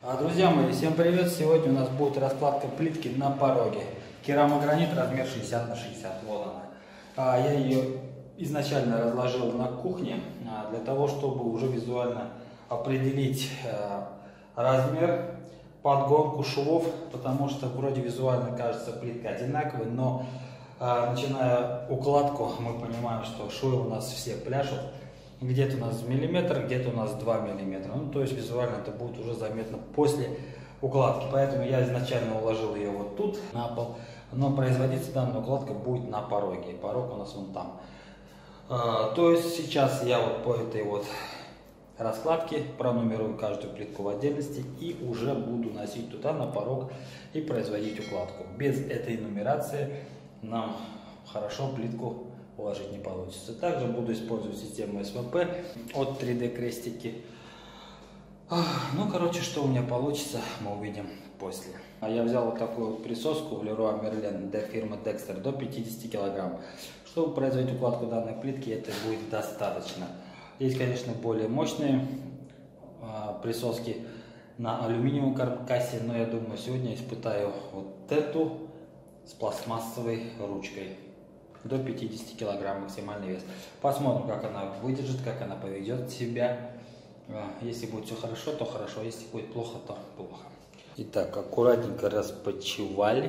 Друзья мои, всем привет! Сегодня у нас будет раскладка плитки на пороге. Керамогранит размер 60 на 60. Вот она. Я ее изначально разложил на кухне для того, чтобы уже визуально определить размер, подгонку швов, потому что вроде визуально кажется плитка одинаковой, но начиная укладку, мы понимаем, что швы у нас все пляшут. Где-то у нас миллиметр, где-то у нас 2 миллиметра. Ну, то есть визуально это будет уже заметно после укладки. Поэтому я изначально уложил ее вот тут на пол. Но производиться данная укладка будет на пороге. Порог у нас вон там. То есть сейчас я вот по этой вот раскладке пронумерую каждую плитку в отдельности и уже буду носить туда на порог и производить укладку. Без этой нумерации нам хорошо плитку уложить не получится. Также буду использовать систему СВП от 3D крестики. Ну, короче, что у меня получится, мы увидим после. Я взял вот такую вот присоску в Leroy Merlin фирмы Dexter до 50 кг. Чтобы производить укладку данной плитки, это будет достаточно. Есть, конечно, более мощные присоски на алюминиевом каркасе, но я думаю, сегодня испытаю вот эту с пластмассовой ручкой. До 50 кг максимальный вес. Посмотрим, как она выдержит, как она поведет себя. Если будет все хорошо, то хорошо. Если будет плохо, то плохо. Итак, аккуратненько распочухали.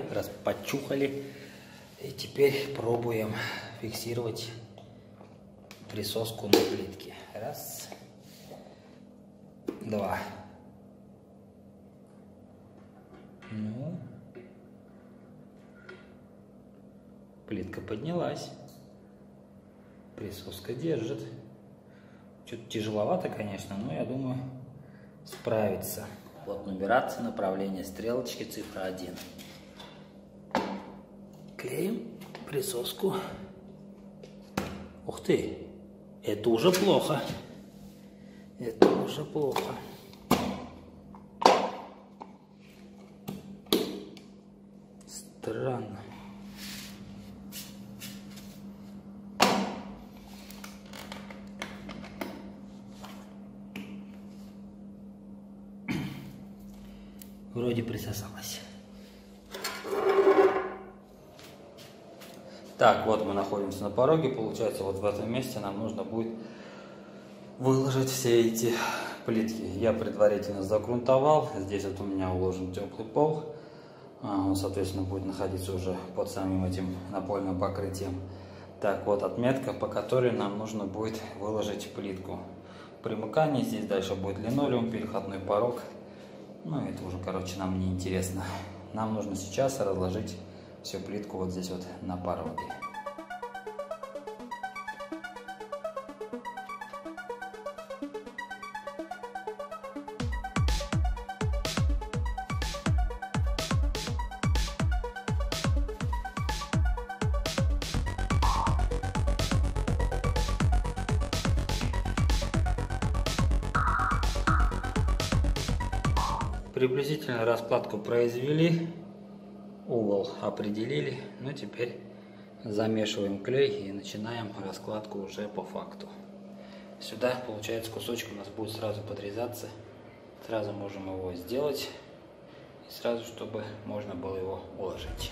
И теперь пробуем фиксировать присоску на плитке. Раз. Два. Ну. Плитка поднялась, присоска держит. Чуть тяжеловато, конечно, но я думаю справится. Вот нумерация, направление стрелочки, цифра 1. Клеим присоску. Ух ты, это уже плохо. Это уже плохо. Странно. Вроде присосалась. Так, вот мы находимся на пороге. Получается, вот в этом месте нам нужно будет выложить все эти плитки. Я предварительно загрунтовал. Здесь вот у меня уложен теплый пол. Он, соответственно, будет находиться уже под самим этим напольным покрытием. Так, вот отметка, по которой нам нужно будет выложить плитку. Примыкание. Здесь дальше будет линолеум, переходной порог. Ну, это уже, короче, нам не интересно. Нам нужно сейчас разложить всю плитку вот здесь вот на пороге. Приблизительно раскладку произвели, угол определили, но теперь замешиваем клей и начинаем раскладку уже по факту. Сюда, получается, кусочек у нас будет сразу подрезаться, сразу можем его сделать, и сразу, чтобы можно было его уложить.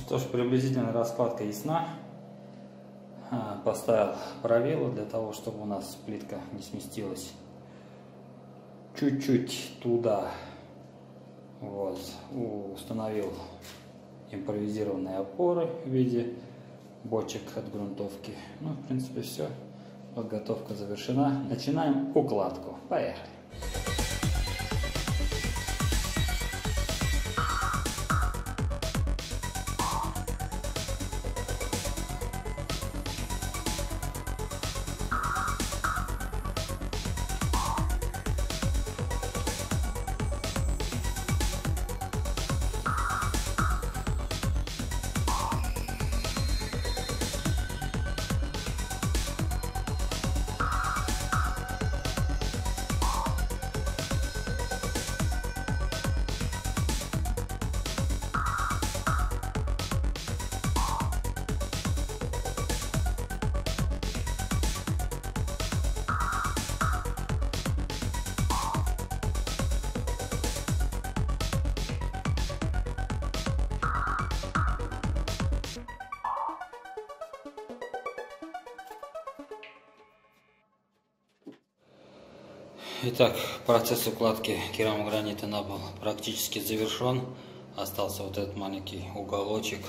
что ж, приблизительно раскладка ясна. Поставил правило для того, чтобы у нас плитка не сместилась чуть-чуть туда. Вот. Установил импровизированные опоры в виде бочек от грунтовки. Ну, в принципе, все. Подготовка завершена. Начинаем укладку. Поехали. Итак, процесс укладки керамогранита на пол практически завершен. Остался вот этот маленький уголочек.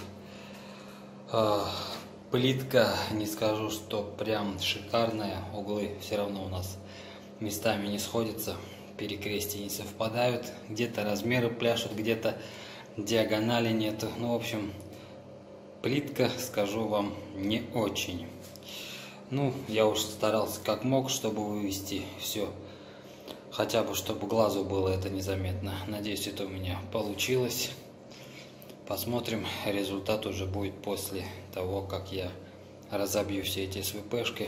Плитка, не скажу, что прям шикарная. Углы все равно у нас местами не сходятся, перекрестия не совпадают. Где-то размеры пляшут, где-то диагонали нету. Ну, в общем, плитка, скажу вам, не очень. Ну, я уж старался как мог, чтобы вывести все. Хотя бы, чтобы глазу было это незаметно. Надеюсь, это у меня получилось. Посмотрим, результат уже будет после того, как я разобью все эти СВПшки.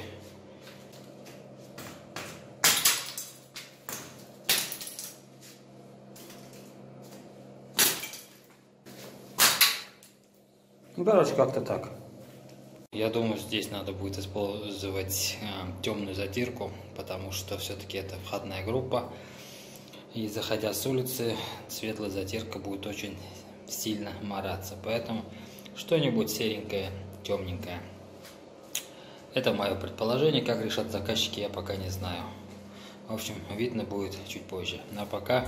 Ну, короче, как-то так. Я думаю, здесь надо будет использовать темную затирку, потому что все-таки это входная группа. И заходя с улицы, светлая затирка будет очень сильно мараться. Поэтому что-нибудь серенькое, темненькое. Это мое предположение. Как решат заказчики, я пока не знаю. В общем, видно будет чуть позже. Ну а пока...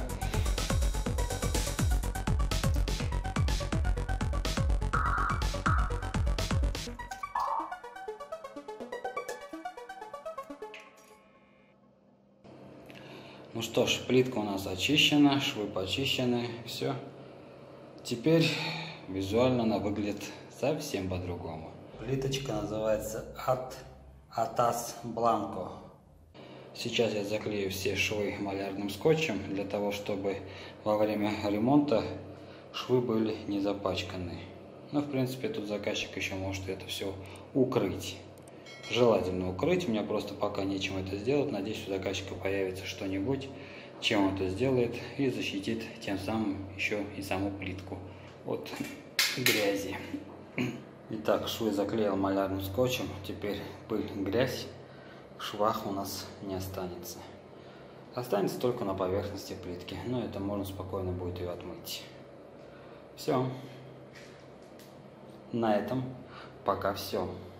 Ну что ж, плитка у нас очищена, швы почищены, все. Теперь визуально она выглядит совсем по-другому. Плиточка называется Atas Blanco. Сейчас я заклею все швы малярным скотчем, для того, чтобы во время ремонта швы были не запачканы. Но в принципе тут заказчик еще может это все укрыть. Желательно укрыть, у меня просто пока нечем это сделать. Надеюсь, у заказчика появится что-нибудь, чем он это сделает и защитит тем самым еще и саму плитку от грязи. Итак, швы заклеил малярным скотчем, теперь пыль, грязь в швах у нас не останется. Останется только на поверхности плитки, но это можно спокойно будет ее отмыть. Все. На этом пока все.